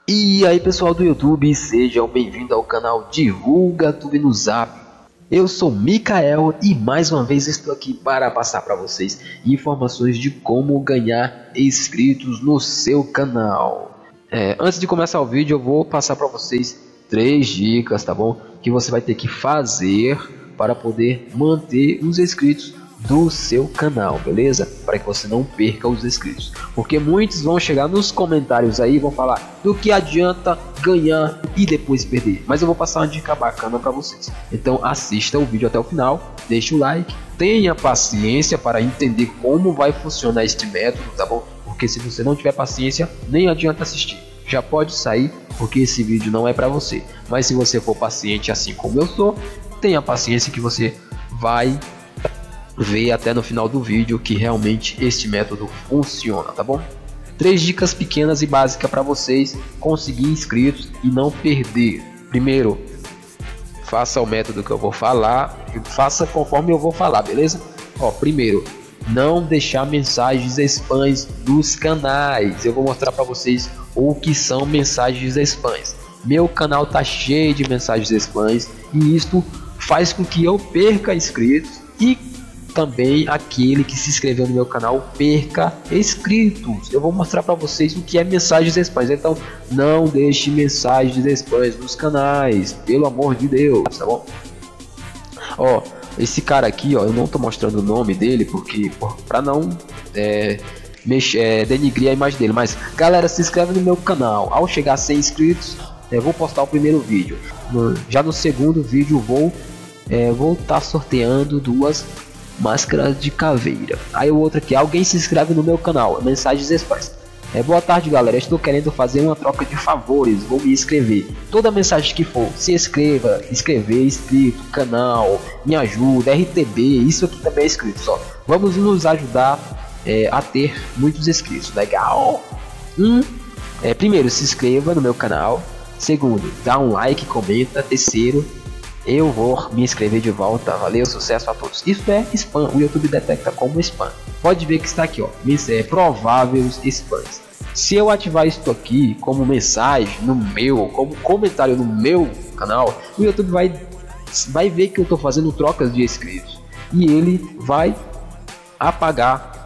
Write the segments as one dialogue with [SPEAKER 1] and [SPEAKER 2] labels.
[SPEAKER 1] E aí pessoal do YouTube, sejam bem-vindos ao canal Divulga Tudo no Zap. Eu sou Mikael e mais uma vez estou aqui para passar para vocês informações de como ganhar inscritos no seu canal. Antes de começar o vídeo eu vou passar para vocês 3 dicas, tá bom? Que você vai ter que fazer para poder manter os inscritos do seu canal, beleza? Para que você não perca os inscritos, porque muitos vão chegar nos comentários aí e vão falar do que adianta ganhar e depois perder, mas eu vou passar uma dica bacana para vocês. Então assista o vídeo até o final, deixe o like, tenha paciência para entender como vai funcionar este método, tá bom? Porque se você não tiver paciência, nem adianta assistir, já pode sair, porque esse vídeo não é para você. Mas se você for paciente assim como eu sou, tenha paciência que você vai ver até no final do vídeo que realmente este método funciona, tá bom? 3 dicas pequenas e básicas para vocês conseguir inscritos e não perder. Primeiro, faça o método que eu vou falar e faça conforme eu vou falar, beleza? Primeiro, não deixar mensagens spams dos canais. Eu vou mostrar para vocês o que são mensagens spams. Meu canal tá cheio de mensagens spams e isto faz com que eu perca inscritos e também aquele que se inscreveu no meu canal perca inscritos. Eu vou mostrar para vocês o que é mensagens spams. Então não deixe mensagens spams nos canais, pelo amor de Deus, tá bom? Esse cara aqui, eu não tô mostrando o nome dele porque para não denigrir a imagem dele, mas galera, se inscreve no meu canal. Ao chegar a 100 inscritos eu vou postar o primeiro vídeo. Já no segundo vídeo vou estar sorteando 2 máscaras de caveira. Aí o outro aqui, alguém se inscreve no meu canal, mensagens spams. Boa tarde galera, estou querendo fazer uma troca de favores, vou me inscrever. Toda mensagem que for, se inscreva, inscrever, inscrito, canal, me ajuda, RTB, isso aqui também é inscrito, só. Vamos nos ajudar a ter muitos inscritos, legal? Primeiro, se inscreva no meu canal. Segundo, dá um like, comenta. Terceiro, eu vou me inscrever de volta. Valeu, sucesso a todos. Isso é spam, o YouTube detecta como spam. Pode ver que está aqui, prováveis spams. Se eu ativar isso aqui como mensagem no meu, como comentário no meu canal, o YouTube vai ver que eu estou fazendo trocas de inscritos e ele vai apagar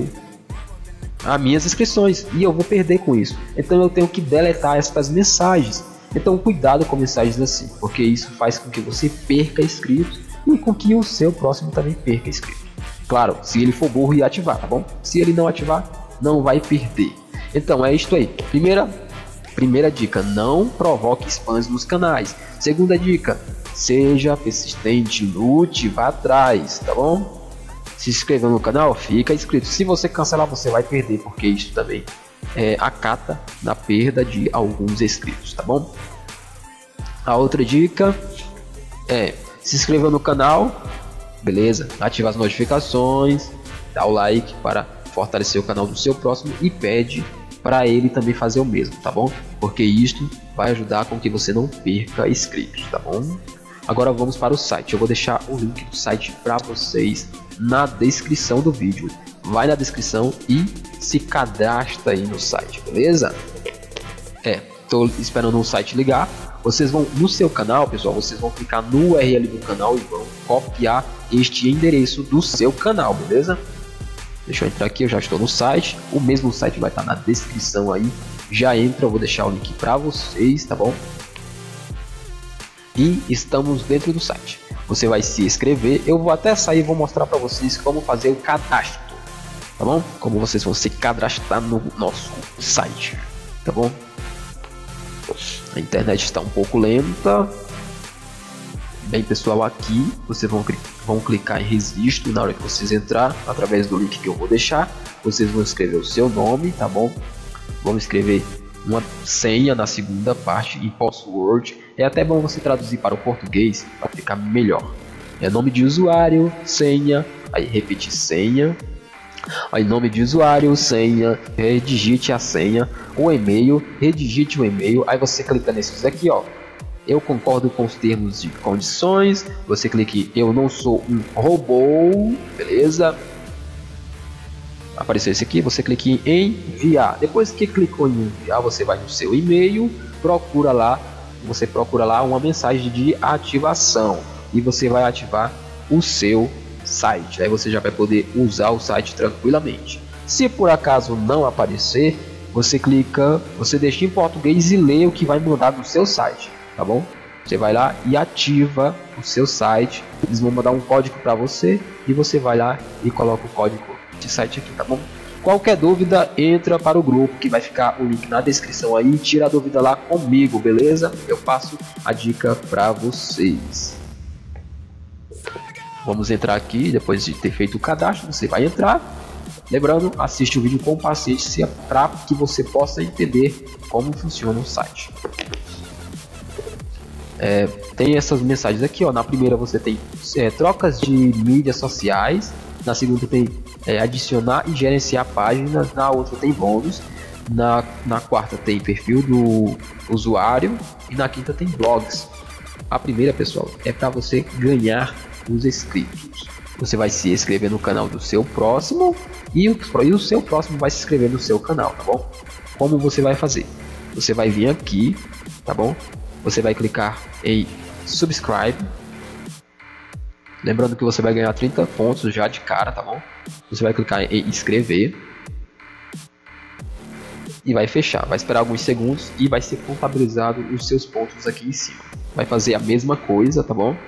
[SPEAKER 1] as minhas inscrições e eu vou perder com isso. Então eu tenho que deletar essas mensagens. Então cuidado com mensagens assim, porque isso faz com que você perca inscritos e com que o seu próximo também perca inscritos. Claro, se ele for burro e ativar, tá bom? Se ele não ativar, não vai perder. Então é isto aí. Primeira dica, não provoque spams nos canais. Segunda dica, seja persistente, lute, vá atrás, tá bom? Se inscreveu no canal, fica inscrito. Se você cancelar, você vai perder, porque isso também acata na perda de alguns inscritos, tá bom? A outra dica é se inscrever no canal, beleza? Ativa as notificações, dá o like para fortalecer o canal do seu próximo e pede para ele também fazer o mesmo, tá bom? Porque isto vai ajudar com que você não perca inscritos, tá bom? Agora vamos para o site. Eu vou deixar o link do site para vocês na descrição do vídeo. Vai na descrição e se cadastra aí no site, beleza? Tô esperando o site ligar. Vocês vão no seu canal, pessoal, vocês vão clicar no URL do canal e vão copiar este endereço do seu canal, beleza? Deixa eu entrar aqui, eu já estou no site. O mesmo site vai estar na descrição aí. Já entra, eu vou deixar o link para vocês, tá bom? E estamos dentro do site. Você vai se inscrever. Eu vou até sair e vou mostrar para vocês como fazer o cadastro, tá bom? Como vocês vão se cadastrar no nosso site, tá bom? A internet está um pouco lenta. Bem, pessoal, aqui vocês vão clicar em registro na hora que vocês entrar, através do link que eu vou deixar. Vocês vão escrever o seu nome, tá bom? Vamos escrever uma senha na segunda parte em password. É até bom você traduzir para o português para ficar melhor. Nome de usuário, senha, aí repetir senha. Aí nome de usuário, senha, redigite a senha, o e-mail, redigite o e-mail. Aí você clica nesses aqui, eu concordo com os termos e condições. Você clique eu não sou um robô, beleza? apareceu esse aqui, você clica em enviar. Depois que clicou em enviar, você vai no seu e-mail, você procura lá uma mensagem de ativação e você vai ativar o seu site. Aí você já vai poder usar o site tranquilamente. Se por acaso não aparecer, você deixa em português e lê o que vai mandar no seu site, tá bom? Você vai lá e ativa o seu site. Eles vão mandar um código para você e você vai lá e coloca o código de site aqui, tá bom? Qualquer dúvida, entra para o grupo que vai ficar o link na descrição aí. Tira a dúvida lá comigo, beleza? Eu passo a dica para vocês. Vamos entrar aqui, depois de ter feito o cadastro, você vai entrar. Lembrando, assiste o vídeo com paciência para que você possa entender como funciona o site. Tem essas mensagens aqui, ó. Na primeira você tem trocas de mídias sociais. Na segunda tem adicionar e gerenciar páginas. Na outra tem bônus. Na quarta tem perfil do usuário. E na quinta tem blogs. A primeira, pessoal, é para você ganhar os inscritos. Você vai se inscrever no canal do seu próximo e o seu próximo vai se inscrever no seu canal, tá bom? Como você vai fazer? Você vai vir aqui, tá bom? Você vai clicar em subscribe. Lembrando que você vai ganhar 30 pontos já de cara, tá bom? Você vai clicar em inscrever e vai fechar. Vai esperar alguns segundos e vai ser contabilizado os seus pontos aqui em cima. Vai fazer a mesma coisa, tá bom?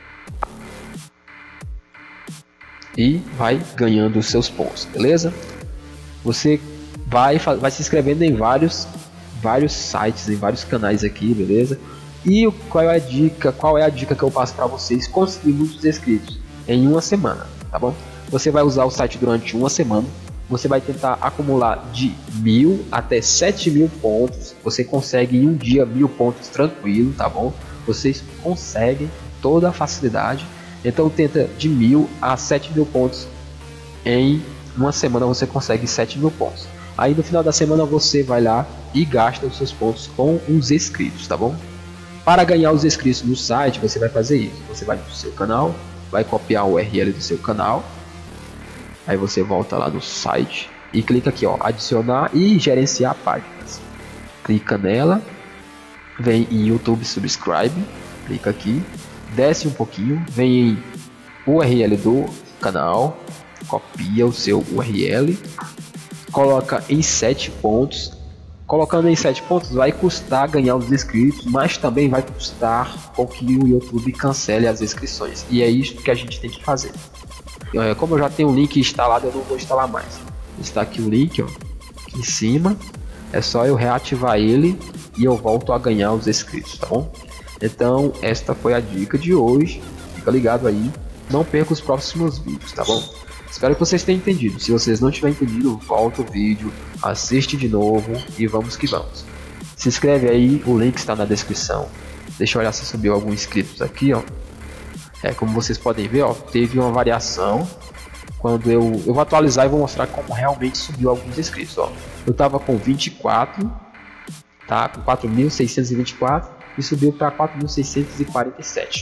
[SPEAKER 1] E vai ganhando os seus pontos, beleza? Você vai se inscrevendo em vários sites, em vários canais aqui, beleza? E qual é a dica que eu passo para vocês conseguir muitos inscritos em uma semana, tá bom? Você vai usar o site durante uma semana. Você vai tentar acumular de 1000 até 7000 pontos. Você consegue em um dia 1000 pontos tranquilo, tá bom? Vocês conseguem toda a facilidade. Então tenta de 1000 a 7000 pontos. Em uma semana você consegue 7000 pontos. Aí no final da semana você vai lá e gasta os seus pontos com os inscritos, tá bom? Para ganhar os inscritos no site, você vai fazer isso. Você vai no seu canal, vai copiar o URL do seu canal. Aí você volta lá no site e clica aqui, ó, adicionar e gerenciar páginas. Clica nela, vem em YouTube Subscribe, clica aqui, desce um pouquinho, vem em URL do canal, copia o seu URL, coloca em 7 pontos. Colocando em 7 pontos vai custar ganhar os inscritos, mas também vai custar com que o YouTube cancele as inscrições. E é isso que a gente tem que fazer. Como eu já tenho o link instalado, eu não vou instalar mais. Está aqui o link, ó, aqui em cima. É só eu reativar ele e eu volto a ganhar os inscritos, tá bom? Então esta foi a dica de hoje. Fica ligado aí, não perca os próximos vídeos, tá bom? Espero que vocês tenham entendido. Se vocês não tiverem entendido, volta o vídeo, assiste de novo e vamos que vamos. Se inscreve aí, o link está na descrição. Deixa eu olhar se subiu alguns inscritos aqui, ó. Como vocês podem ver, ó, teve uma variação. Quando eu vou atualizar e vou mostrar como realmente subiu alguns inscritos, ó. Eu tava com 24, tá? Com 4.624 e subiu para 4.647.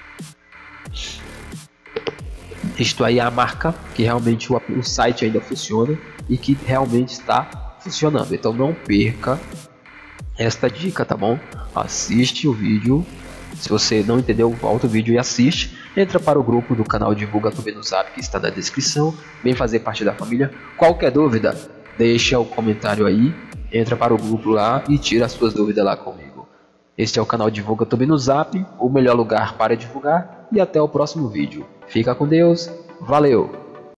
[SPEAKER 1] Isto aí é a marca que realmente o site ainda funciona e que realmente está funcionando. Então não perca esta dica, tá bom? Assiste o vídeo. Se você não entendeu, volta o vídeo e assiste. Entra para o grupo do canal Divulga Tube no Zap, que está na descrição. Vem fazer parte da família. Qualquer dúvida, deixa o comentário aí. Entra para o grupo lá e tira as suas dúvidas lá comigo. Este é o canal Divulga Tube no Zap, o melhor lugar para divulgar. E até o próximo vídeo. Fica com Deus. Valeu!